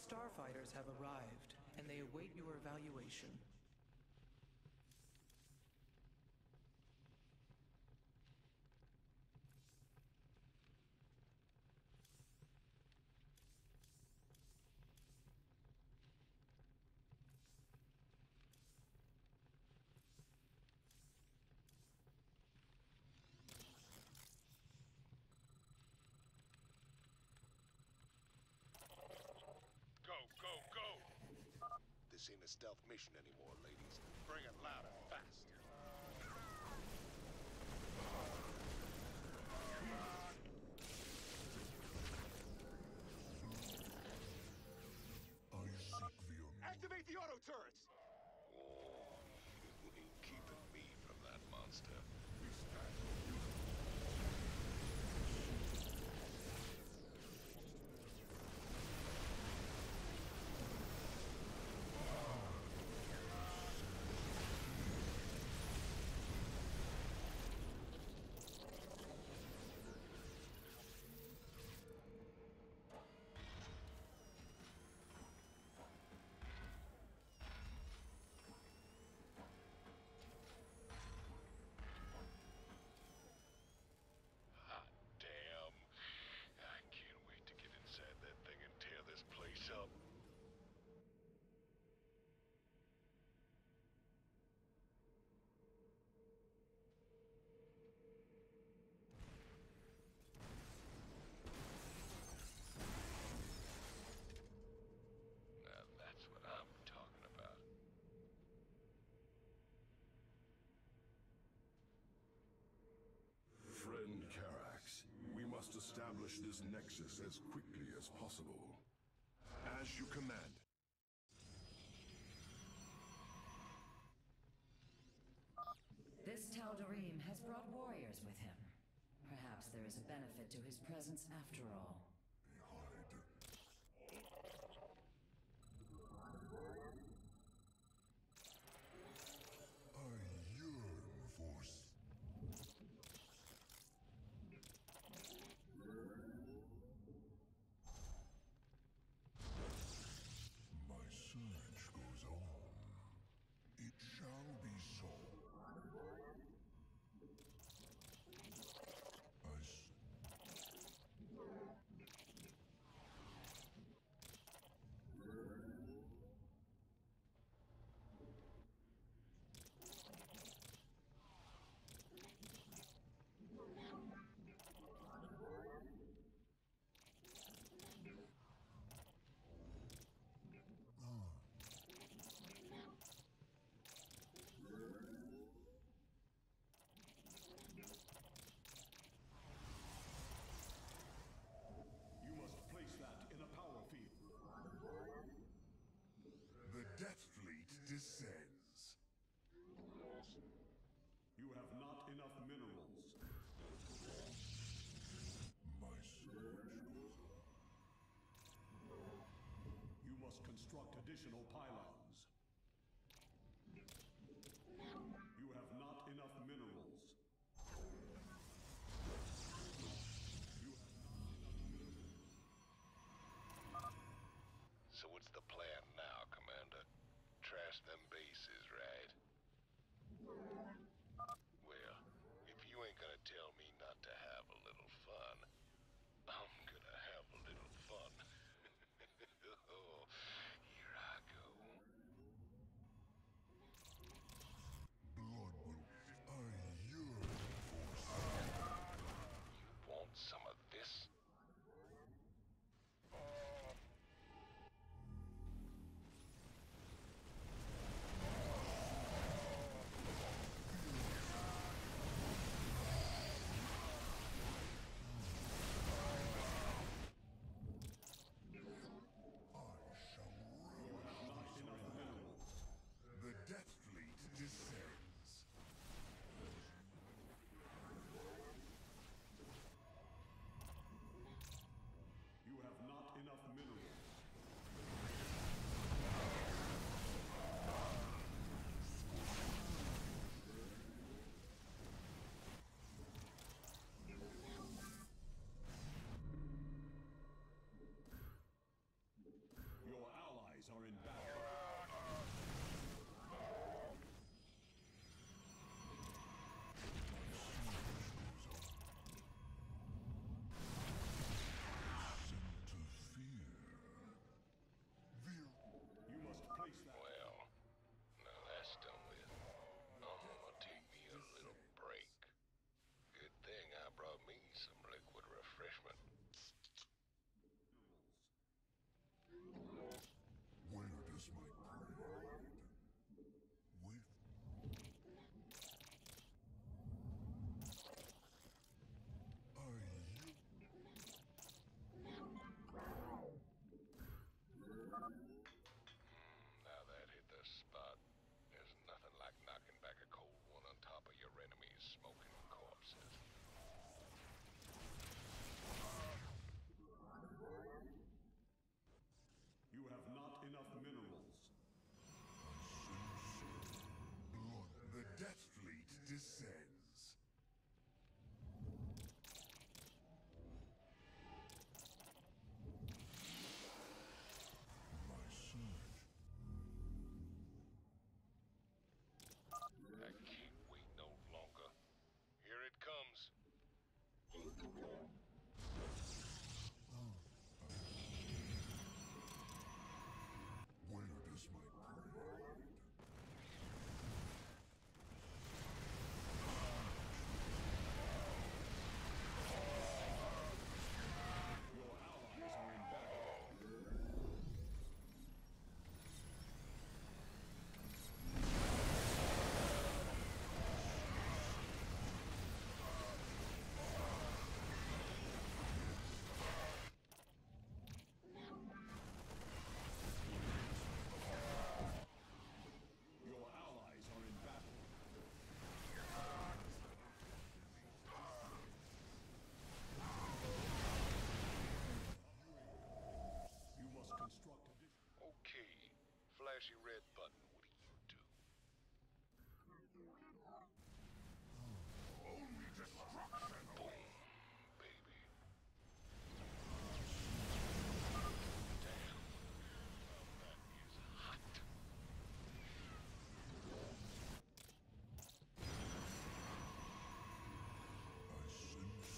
starfighters have arrived, and they await your evaluation. Go, go, go! This ain't a stealth mission anymore, ladies. Bring it loud and fast. I seek the Activate the auto turrets! Oh, you ain't keeping me from that monster. Hot damn. I can't wait to get inside that thing and tear this place up. Now that's what I'm talking about. Friend Karax, we must establish this nexus as quickly as possible. As you command. This Tal'Darim has brought warriors with him. Perhaps there is a benefit to his presence after all. Behind. I yearn for... My search goes on. It shall be so. You must place that in a power field. The Death Fleet descends. You have not enough minerals. My search goes on. You must construct additional pylons. You have not enough minerals. You have So what's the plan now, Commander? Trash them bases, right? Well, if you ain't gonna tell me not to have a little fun, I'm gonna have a little fun. Oh, here I go. flashy red button, what do you do? Only destruction! Boom, baby. Damn. Well, that is hot. I sense.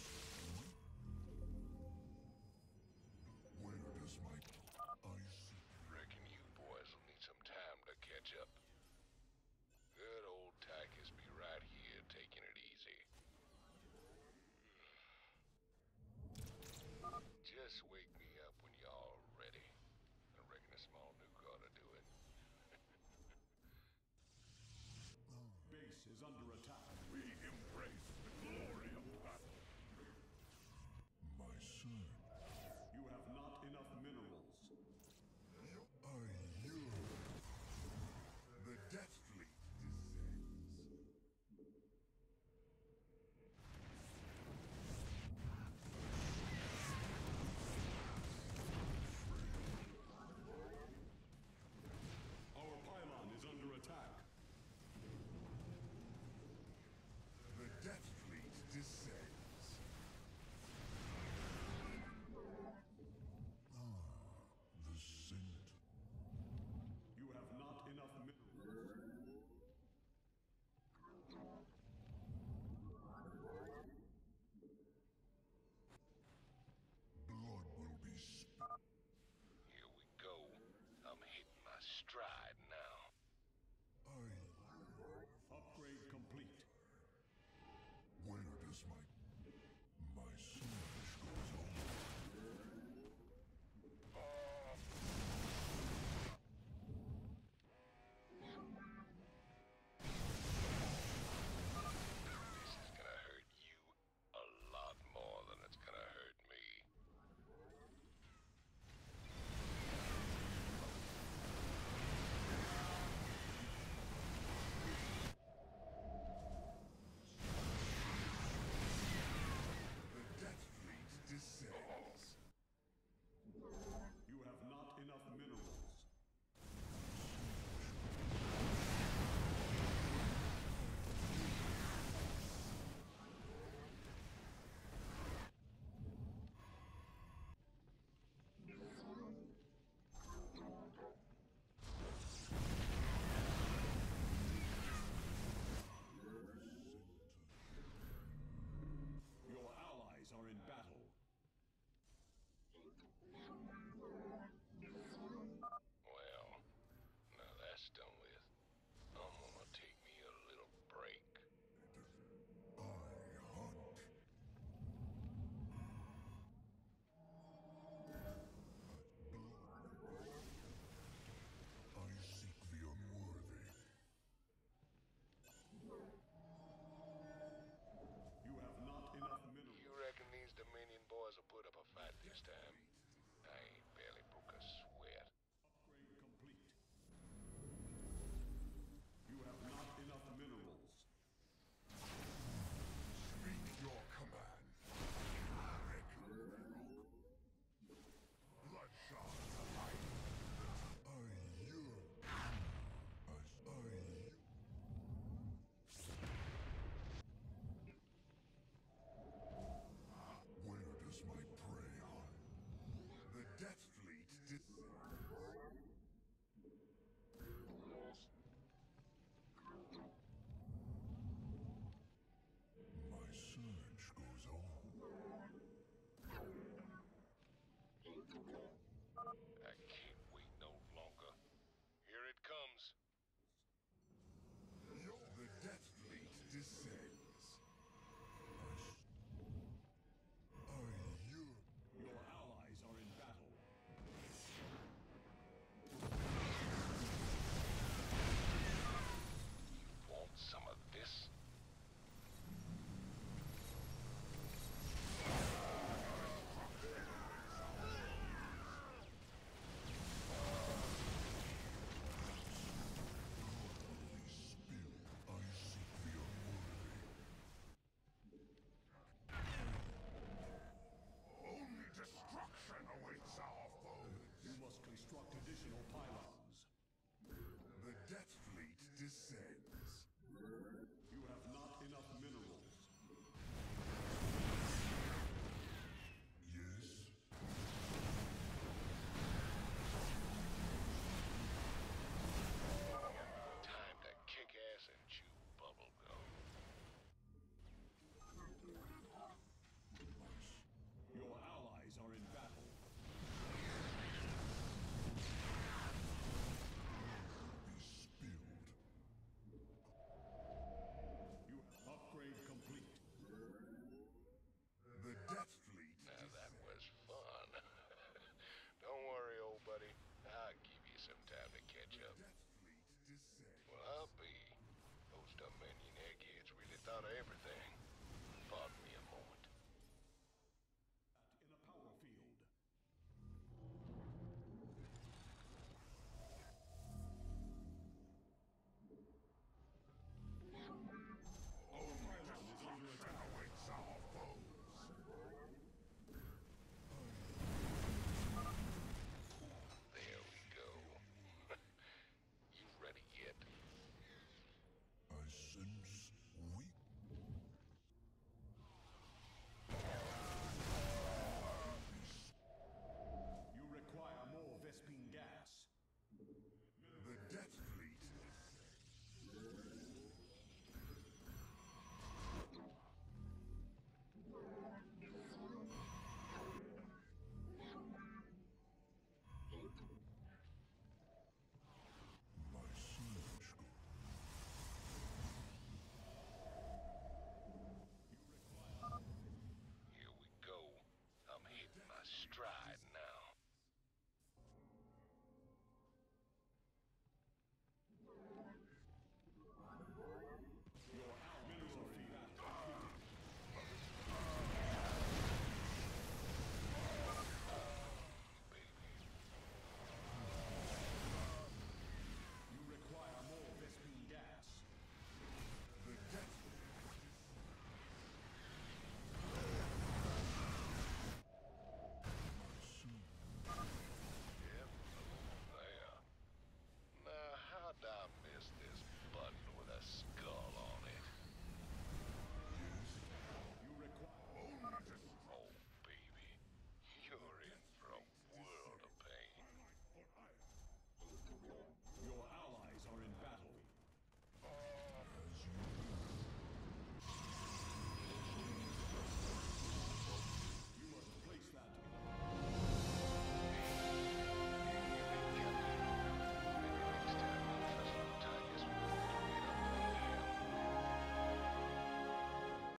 Where does my eyes? Reckon you boys will need some time to catch up. Good old Tychus be right here taking it easy. Just wake me up when y'all are ready. I reckon a small nuke ought to do it. Base is under attack. We embrace the glory of battle. My son. You have not enough minerals. Are you? The Death Fleet descends. Our pylon is under attack. Man, you eggheads really thought of everything.